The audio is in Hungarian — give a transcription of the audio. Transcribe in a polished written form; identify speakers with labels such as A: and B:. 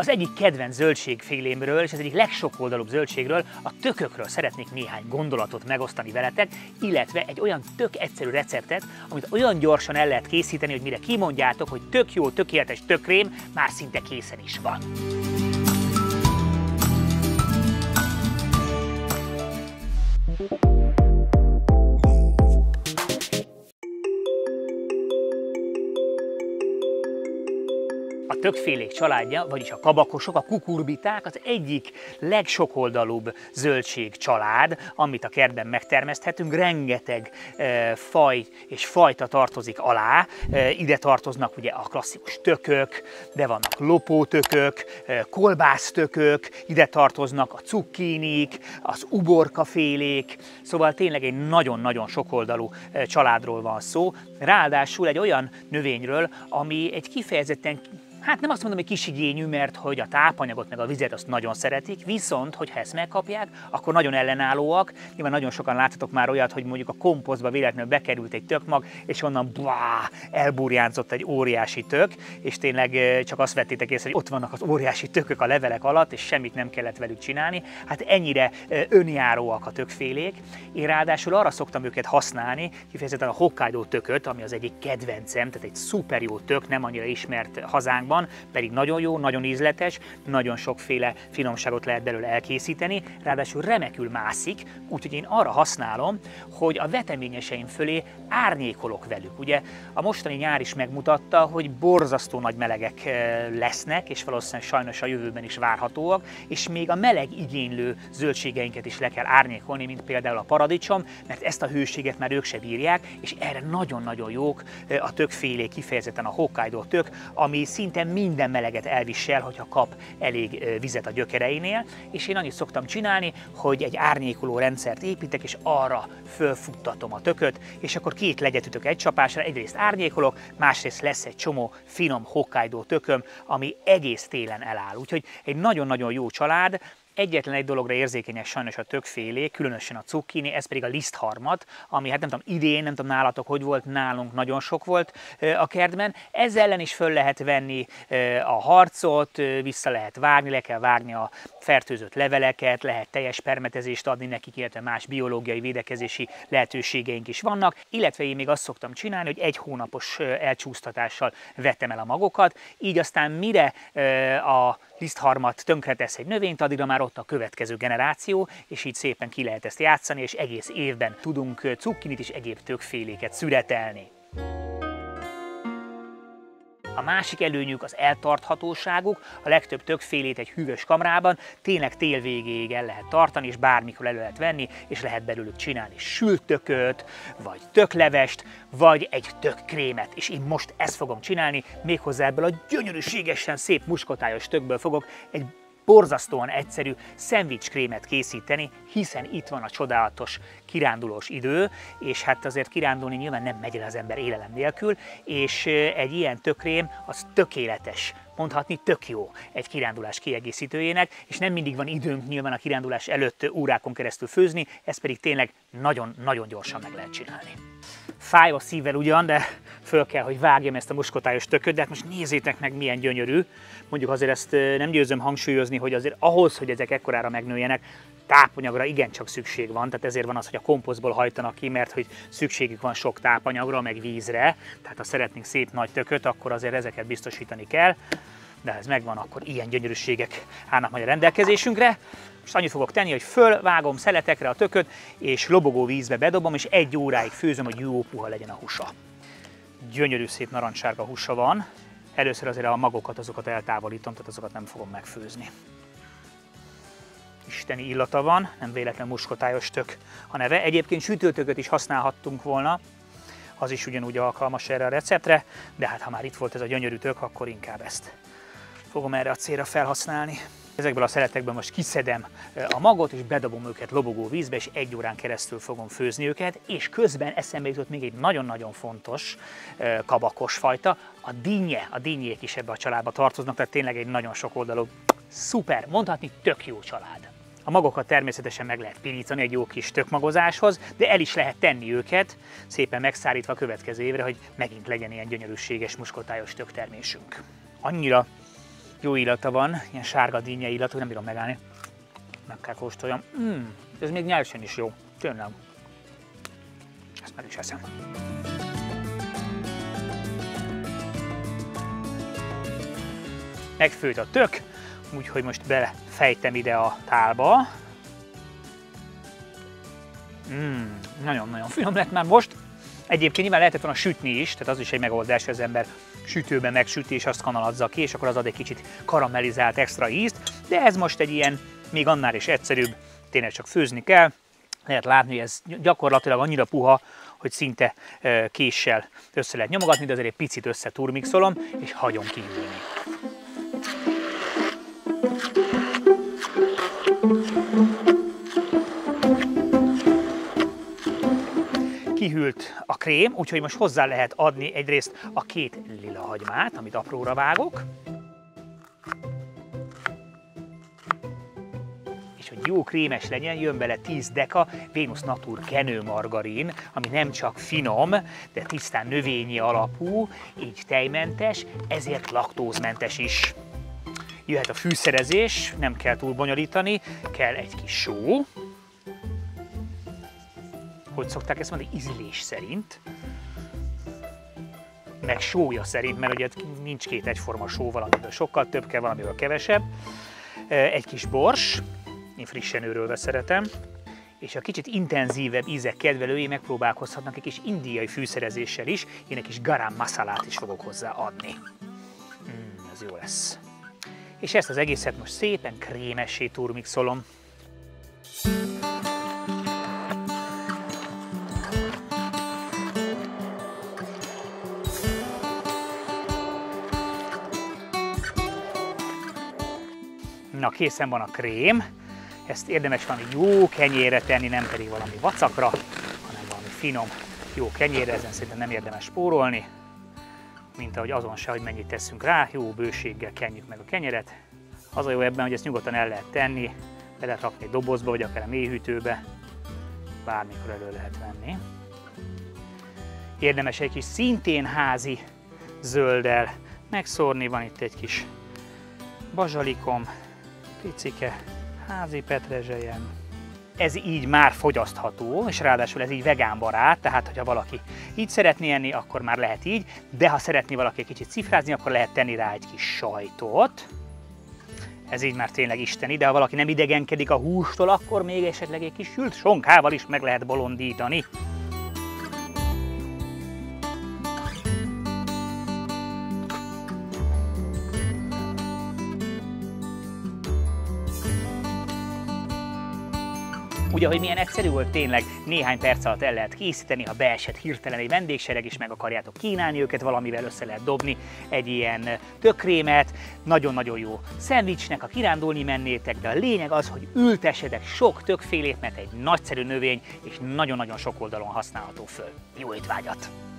A: Az egyik kedvenc zöldségfélémről és az egyik legsokoldalúbb zöldségről, a tökökről szeretnék néhány gondolatot megosztani veletek, illetve egy olyan tök egyszerű receptet, amit olyan gyorsan el lehet készíteni, hogy mire kimondjátok, hogy tök jó, tökéletes tökkrém, már szinte készen is van. A tökkfélék családja, vagyis a kabakosok, a kukurbiták az egyik legsokoldalúbb zöldségcsalád, amit a kertben megtermeszthetünk. Rengeteg faj és fajta tartozik alá. Ide tartoznak ugye a klasszikus tökök, de vannak lopótökök, kolbásztökök, ide tartoznak a cukkinik, az uborkafélék, szóval tényleg egy nagyon-nagyon sokoldalú családról van szó. Ráadásul egy olyan növényről, ami egy kifejezetten, hát nem azt mondom, hogy kisigényű, mert hogy a tápanyagot meg a vizet azt nagyon szeretik, viszont, hogyha ezt megkapják, akkor nagyon ellenállóak. Nyilván nagyon sokan láttatok már olyat, hogy mondjuk a komposztba véletlenül bekerült egy tökmag, és onnan elburjánzott egy óriási tök, és tényleg csak azt vettétek észre, hogy ott vannak az óriási tökök a levelek alatt, és semmit nem kellett velük csinálni. Hát ennyire önjáróak a tökkfélék. Én ráadásul arra szoktam őket használni, kifejezetten a Hokkaido tököt, ami az egyik kedvencem, tehát egy szuper jó tök, nem annyira ismert hazánkban, pedig nagyon jó, nagyon ízletes, nagyon sokféle finomságot lehet belőle elkészíteni, ráadásul remekül mászik, úgyhogy én arra használom, hogy a veteményeseim fölé árnyékolok velük. Ugye a mostani nyár is megmutatta, hogy borzasztó nagy melegek lesznek, és valószínűleg sajnos a jövőben is várhatóak, és még a meleg igénylő zöldségeinket is le kell árnyékolni, mint például a paradicsom, mert ezt a hőséget már ők se bírják, és erre nagyon-nagyon jók a tökkfélék, kifejezetten a Hokkaido tök, ami szinte minden meleget elvisel, hogyha kap elég vizet a gyökereinél, és én annyit szoktam csinálni, hogy egy árnyékoló rendszert építek, és arra fölfuttatom a tököt, és akkor két legyet ütök egy csapásra, egyrészt árnyékolok, másrészt lesz egy csomó finom Hokkaido tököm, ami egész télen eláll. Úgyhogy egy nagyon-nagyon jó család. Egyetlen egy dologra érzékenyek sajnos a tökkfélék, különösen a cukkini, ez pedig a lisztharmat, ami hát nem tudom, idén, nem tudom nálatok hogy volt, nálunk nagyon sok volt a kertben. Ezzel ellen is föl lehet venni a harcot, vissza lehet vágni, le kell vágni a fertőzött leveleket, lehet teljes permetezést adni nekik, illetve más biológiai védekezési lehetőségeink is vannak, illetve én még azt szoktam csinálni, hogy egy hónapos elcsúsztatással vettem el a magokat, így aztán mire a lisztharmat tönkretesz egy növényt, addigra már ott a következő generáció, és így szépen ki lehet ezt játszani, és egész évben tudunk cukkinit és egyéb tökkféléket szüretelni. A másik előnyük az eltarthatóságuk, a legtöbb tökkfélét egy hűvös kamrában tényleg tél végéig el lehet tartani, és bármikor elő lehet venni, és lehet belőlük csinálni sült tököt, vagy töklevest, vagy egy tökkrémet. És én most ezt fogom csinálni, méghozzá ebből a gyönyörűségesen szép muskotályos tökből fogok egy borzasztóan egyszerű szendvicskrémet készíteni, hiszen itt van a csodálatos kirándulós idő, és hát azért kirándulni nyilván nem megy el az ember élelem nélkül, és egy ilyen tökkrém az tökéletes, mondhatni tök jó egy kirándulás kiegészítőjének, és nem mindig van időnk nyilván a kirándulás előtt órákon keresztül főzni, ezt pedig tényleg nagyon-nagyon gyorsan meg lehet csinálni. Fáj a szívvel ugyan, de föl kell, hogy vágjam ezt a muskotályos tököt, de hát most nézzétek meg, milyen gyönyörű. Mondjuk azért ezt nem győzöm hangsúlyozni, hogy azért ahhoz, hogy ezek ekkorára megnőjenek, tápanyagra igencsak szükség van, tehát ezért van az, hogy a komposztból hajtanak ki, mert hogy szükségük van sok tápanyagra, meg vízre, tehát ha szeretnénk szép nagy tököt, akkor azért ezeket biztosítani kell, de ha ez megvan, akkor ilyen gyönyörűségek állnak majd a rendelkezésünkre. Most annyit fogok tenni, hogy fölvágom szeletekre a tököt, és lobogó vízbe bedobom, és 1 óráig főzöm, hogy jó puha legyen a húsa. Gyönyörű szép narancssárga húsa van. Először azért a magokat, azokat eltávolítom, tehát azokat nem fogom megfőzni. Isteni illata van, nem véletlen muskotályos tök a neve. Egyébként sütőtököt is használhattunk volna, az is ugyanúgy alkalmas erre a receptre, de hát ha már itt volt ez a gyönyörű tök, akkor inkább ezt fogom erre a célra felhasználni. Ezekből a szeletekből most kiszedem a magot, és bedobom őket lobogó vízbe, és 1 órán keresztül fogom főzni őket, és közben eszembe jutott még egy nagyon-nagyon fontos kabakos fajta, a dinnye. A dinnyék is ebbe a családba tartoznak, tehát tényleg egy nagyon sokoldalú, szuper, mondhatni tök jó család. A magokat természetesen meg lehet pirítani egy jó kis tökmagozáshoz, de el is lehet tenni őket, szépen megszárítva a következő évre, hogy megint legyen ilyen gyönyörűséges muskotályos töktermésünk. Annyira Jó illata van, ilyen sárga dinnye illatú, nem bírom megállni. Meg kell kóstoljam. Ez még nyersen is jó, tényleg. Ezt meg is eszem. Megfőtt a tök, úgyhogy most belefejtem ide a tálba. Nagyon-nagyon finom lett már most. Egyébként nyilván lehetett volna sütni is, tehát az is egy megoldás, hogy az ember sütőben megsüti és azt kanalazza ki, és akkor az ad egy kicsit karamellizált extra ízt, de ez most egy ilyen, még annál is egyszerűbb, tényleg csak főzni kell. Lehet látni, hogy ez gyakorlatilag annyira puha, hogy szinte késsel össze lehet nyomogatni, de azért egy picit összeturmixolom, és hagyom kihűlni. Kihűlt a krém, úgyhogy most hozzá lehet adni egyrészt a 2 lila hagymát, amit apróra vágok. És hogy jó krémes legyen, jön bele 10 deka Venus Natur kenőmargarin, ami nem csak finom, de tisztán növényi alapú, így tejmentes, ezért laktózmentes is. Jöhet a fűszerezés, nem kell túl bonyolítani, kell egy kis só. Hogy szokták ezt mondani? Ízlés szerint. Meg sója szerint, mert ugye nincs 2 egyforma só, valamiből sokkal több kell, valamiből kevesebb. Egy kis bors, én frissen őrölve szeretem. És a kicsit intenzívebb ízek kedvelői megpróbálkozhatnak egy kis indiai fűszerezéssel is. Én egy kis garam masalát is fogok hozzá adni. Ez jó lesz. És ezt az egészet most szépen krémessé turmixolom. Na, készen van a krém. Ezt érdemes valami jó kenyérre tenni, nem pedig valami vacakra, hanem valami finom, jó kenyérre, ezen szerintem nem érdemes spórolni. Mint ahogy azon se, hogy mennyit teszünk rá, jó bőséggel kenjük meg a kenyeret. Az a jó ebben, hogy ezt nyugodtan el lehet tenni, be lehet rakni egy dobozba, vagy akár a mélyhűtőbe, bármikor elő lehet venni. Érdemes egy kis szintén házi zölddel megszórni, van itt egy kis bazsalikom, picike házi petrezselyem. Ez így már fogyasztható, és ráadásul ez így vegánbarát, tehát hogyha valaki így szeretné enni, akkor már lehet így, de ha szeretné valaki egy kicsit cifrázni, akkor lehet tenni rá egy kis sajtot. Ez így már tényleg isteni, de ha valaki nem idegenkedik a hústól, akkor még esetleg egy kis sült sonkával is meg lehet bolondítani. Ugye, hogy milyen egyszerű volt, tényleg néhány perc alatt el lehet készíteni, ha beesett hirtelen egy vendégsereg, és meg akarjátok kínálni őket, valamivel össze lehet dobni egy ilyen tökkrémet. Nagyon-nagyon jó szendvicsnek, ha kirándulni mennétek, de a lényeg az, hogy ültessetek sok tökkfélét, mert egy nagyszerű növény, és nagyon-nagyon sok oldalon használható föl. Jó étvágyat!